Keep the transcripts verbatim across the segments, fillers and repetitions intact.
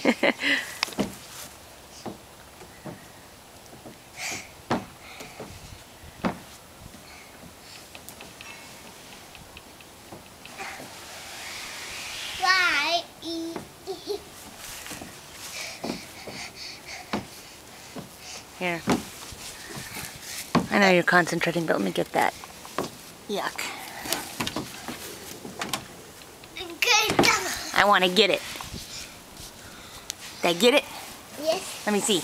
Here. I know you're concentrating, but let me get that. Yuck. I want to get it. Did I get it? Yes. Let me see.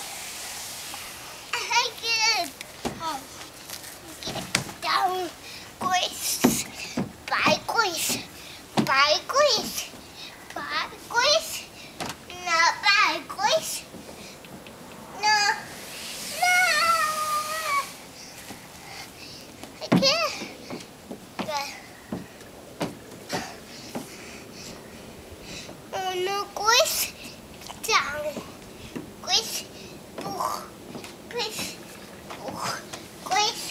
I get it. Oh. Get it down. Quiz. Bye, quiz. Bye, quiz. Bye, quiz. No, bye, quiz. No. No. I can't. Oh no, quiz. Down. Quiz. Boog. Quiz. Boog. Quiz.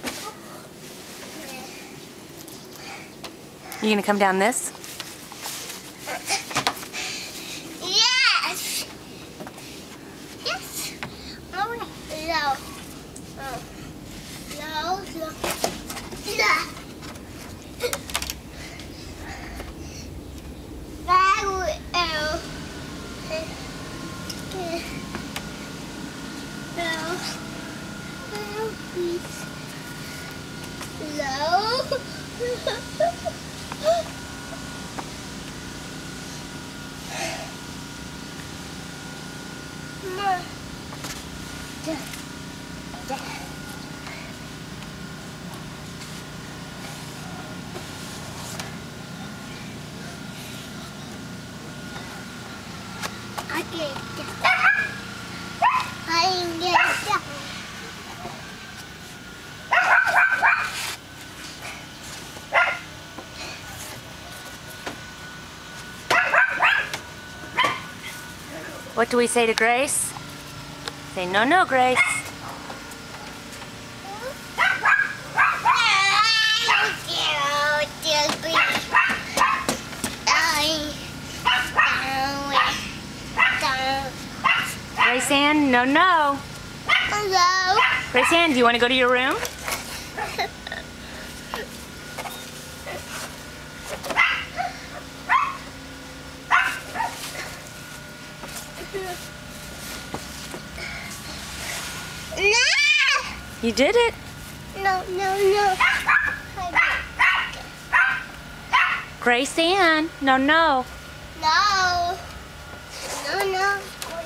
You gonna come down this? Yes. Yes. Oh no. No. Oh. No. No. No. That would. Oh. No. No, please. No. More. Da. Da. Okay. I can get down. What do we say to Grace? Say, no, no, Grace. Grace Ann, no, no. Hello. Grace Ann, do you want to go to your room? No. You did it. No, no, no. Grace Ann, no, no. No. No, no.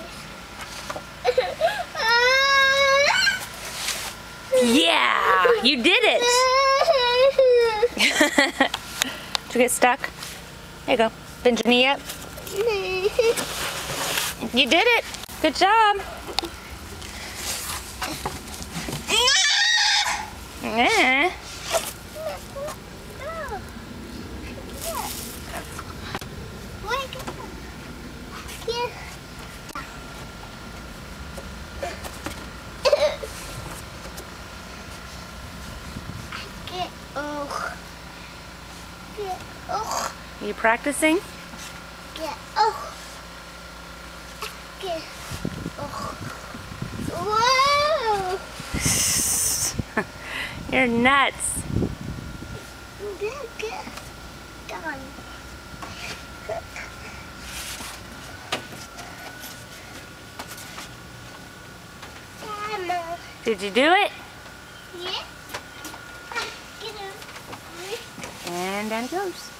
Yeah, you did it. Did you get stuck? There you go. Bend your knee up. You did it. Good job. Yeah. Are you practicing? Yeah. Oh. Get. Oh. Whoa. You're nuts. Get done. Mama. Did you do it? Yeah. Get him. And down it goes.